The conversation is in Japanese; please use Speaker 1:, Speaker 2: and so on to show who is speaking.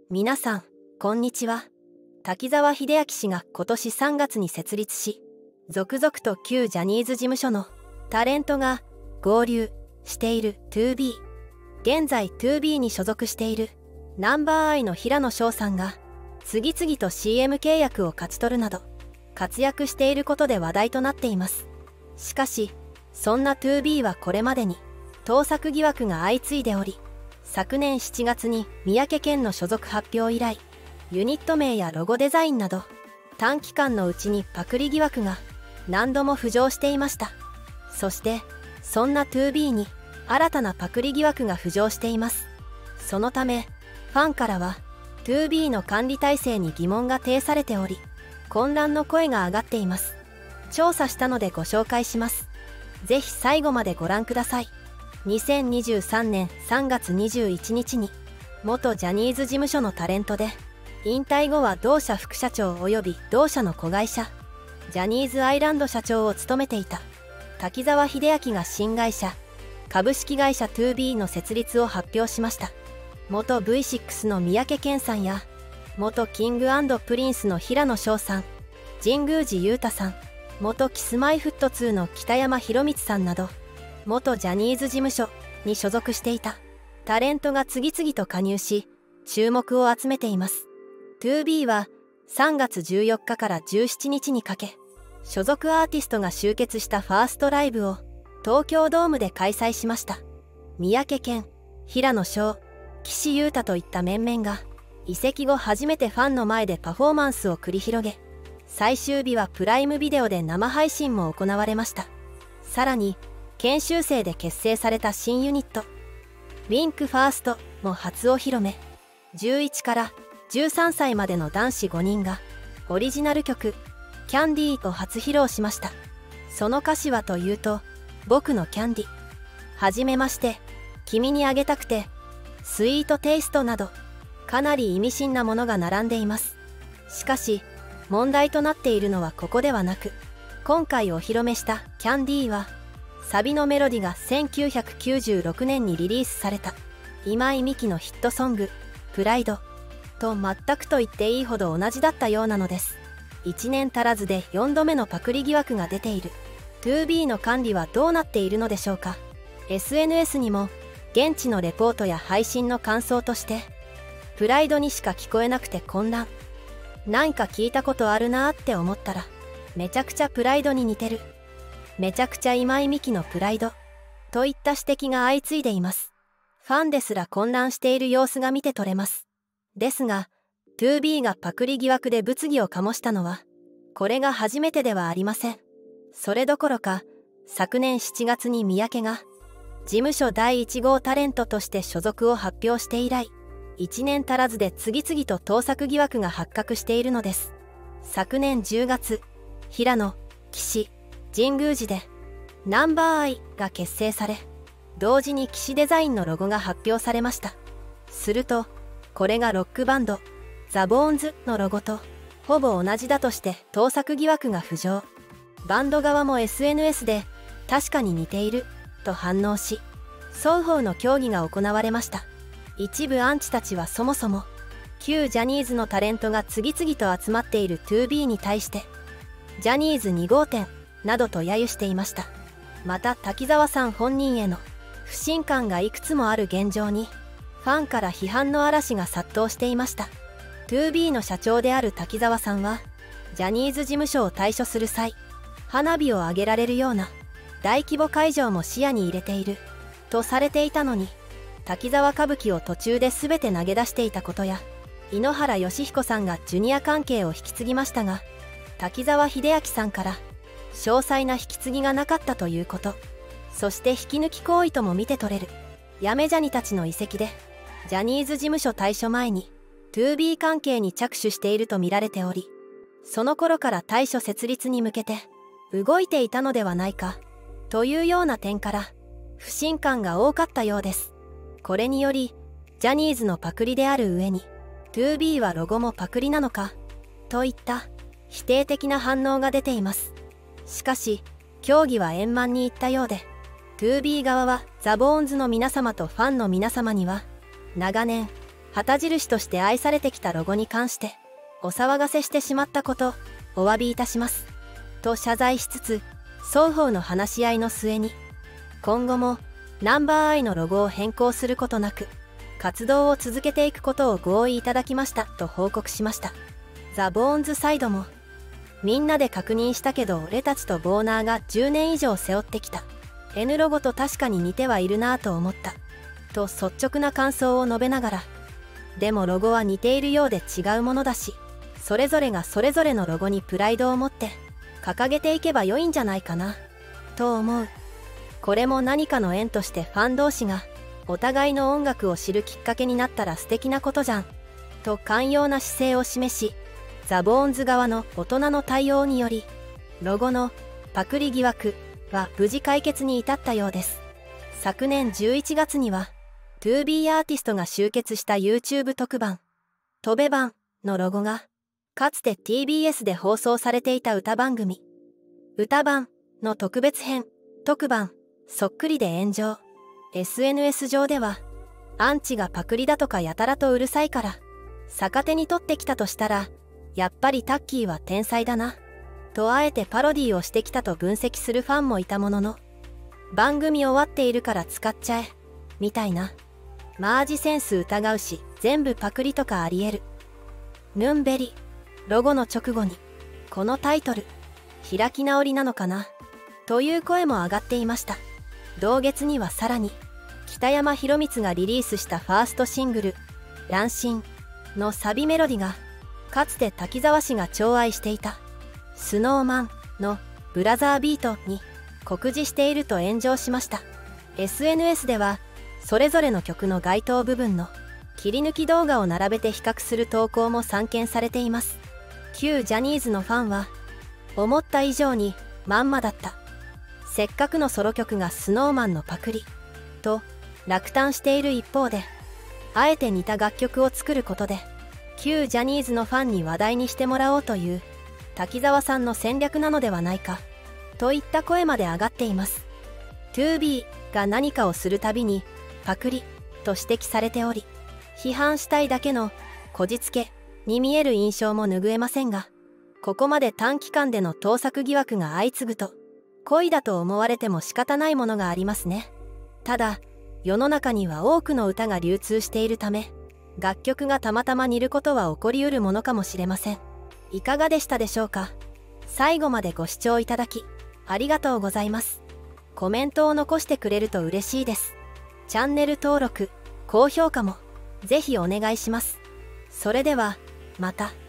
Speaker 1: 皆さん、こんにちは。滝沢秀明氏が今年3月に設立し、続々と旧ジャニーズ事務所のタレントが合流している 2B。現在 2B に所属しているナンバーアイの平野紫耀さんが次々と CM 契約を勝ち取るなど活躍していることで話題となっています。しかし、そんな 2B はこれまでに盗作疑惑が相次いでおり、昨年7月に三宅健の所属発表以来、ユニット名やロゴデザインなど短期間のうちにパクリ疑惑が何度も浮上していました。そしてそんな 2B に新たなパクリ疑惑が浮上しています。そのためファンからは 2B の管理体制に疑問が呈されており、混乱の声が上がっています。調査したのでご紹介します。ぜひ最後までご覧ください。2023年3月21日に元ジャニーズ事務所のタレントで、引退後は同社副社長及び同社の子会社ジャニーズアイランド社長を務めていた滝沢秀明が新会社株式会社 2B の設立を発表しました。元 V6 の三宅健さんや元キング&プリンスの平野紫耀さん、神宮寺勇太さん、元キスマイフット2の北山宏光さんなど元ジャニーズ事務所に所属していたタレントが次々と加入し注目を集めています。 2B は3月14日から17日にかけ、所属アーティストが集結したファーストライブを東京ドームで開催しました。三宅健、平野紫耀、岸優太といった面々が移籍後初めてファンの前でパフォーマンスを繰り広げ、最終日はプライムビデオで生配信も行われました。さらに研修生で結成された新ユニットウィンクファーストも初お披露目。11から13歳までの男子5人がオリジナル曲「キャンディー」を初披露しました。その歌詞はというと、僕のキャンディ、はじめまして、君にあげたくて、スイートテイストなどかなり意味深なものが並んでいます。しかし問題となっているのはここではなく、今回お披露目した「キャンディー」はサビのメロディが1996年にリリースされた今井美樹のヒットソング「プライド」と全くと言っていいほど同じだったようなのです。1年足らずで4度目のパクリ疑惑が出ている 2B の管理はどうなっているのでしょうか。 SNS にも現地のレポートや配信の感想として「プライドにしか聞こえなくて混乱」、なんか聞いたことあるなーって思ったらめちゃくちゃプライドに似てる、めちゃくちゃ今井美樹のプライドといった指摘が相次いでいます。ファンですら混乱している様子が見て取れます。ですが 2B がパクリ疑惑で物議を醸したのはこれが初めてではありません。それどころか昨年7月に三宅が事務所第1号タレントとして所属を発表して以来、1年足らずで次々と盗作疑惑が発覚しているのです。昨年10月、平野、岸、神宮寺でナンバーアイが結成され、同時に岸デザインのロゴが発表されました。するとこれがロックバンドザ・ボーンズのロゴとほぼ同じだとして盗作疑惑が浮上。バンド側も SNS で確かに似ていると反応し、双方の協議が行われました。一部アンチたちはそもそも旧ジャニーズのタレントが次々と集まっている 2B に対してジャニーズ2号店などと揶揄していました。また滝沢さん本人への不信感がいくつもある現状にファンから批判の嵐が殺到していました。 2B の社長である滝沢さんはジャニーズ事務所を退所する際、花火を上げられるような大規模会場も視野に入れているとされていたのに、滝沢歌舞伎を途中で全て投げ出していたことや、井ノ原快彦さんがジュニア関係を引き継ぎましたが滝沢秀明さんから詳細な引き継ぎがなかったということ、そして引き抜き行為とも見て取れるやめジャニたちの移籍でジャニーズ事務所退所前に 2B 関係に着手していると見られており、その頃から対処設立に向けて動いていたのではないかというような点から不信感が多かったようです。これによりジャニーズのパクリである上に 2B はロゴもパクリなのかといった否定的な反応が出ています。しかし協議は円満にいったようで、 2B 側はザ・ボーンズの皆様とファンの皆様には長年旗印として愛されてきたロゴに関してお騒がせしてしまったことお詫びいたしますと謝罪しつつ、双方の話し合いの末に今後もナンバーアイのロゴを変更することなく活動を続けていくことを合意いただきましたと報告しました。ザ・ボーンズサイドも、みんなで確認したけど俺たちとボーナーが10年以上背負ってきた N ロゴと確かに似てはいるなぁと思ったと率直な感想を述べながら、でもロゴは似ているようで違うものだし、それぞれがそれぞれのロゴにプライドを持って掲げていけば良いんじゃないかなと思う。これも何かの縁としてファン同士がお互いの音楽を知るきっかけになったら素敵なことじゃんと寛容な姿勢を示し、ザ・ボーンズ側の大人の対応によりロゴのパクリ疑惑は無事解決に至ったようです。昨年11月には 2B アーティストが集結した YouTube 特番「とべ版」のロゴがかつて TBS で放送されていた歌番組「歌番」の特別編特番そっくりで炎上。SNS 上ではアンチがパクリだとかやたらとうるさいから逆手に取ってきたとしたらやっぱりタッキーは天才だなとあえてパロディをしてきたと分析するファンもいたものの、番組終わっているから使っちゃえみたいなマージセンス疑うし全部パクリとかありえるヌンベリロゴの直後にこのタイトル開き直りなのかなという声も上がっていました。同月にはさらに北山宏光がリリースしたファーストシングル「乱心」のサビメロディがかつて滝沢氏が寵愛していたスノーマンのブラザービートに酷似していると炎上しました。 SNS ではそれぞれの曲の該当部分の切り抜き動画を並べて比較する投稿も散見されています。旧ジャニーズのファンは思った以上にまんまだった、せっかくのソロ曲がスノーマンのパクリと落胆している一方で、あえて似た楽曲を作ることで旧ジャニーズのファンに話題にしてもらおうという滝沢さんの戦略なのではないかといった声まで上がっています。 2B が何かをするたびにパクリと指摘されており、批判したいだけのこじつけに見える印象も拭えませんが、ここまで短期間での盗作疑惑が相次ぐと恋だと思われても仕方ないものがありますね。ただ世の中には多くの歌が流通しているため、楽曲がたまたま似ることは起こりうるものかもしれません。いかがでしたでしょうか。最後までご視聴いただきありがとうございます。コメントを残してくれると嬉しいです。チャンネル登録、高評価もぜひお願いします。それではまた。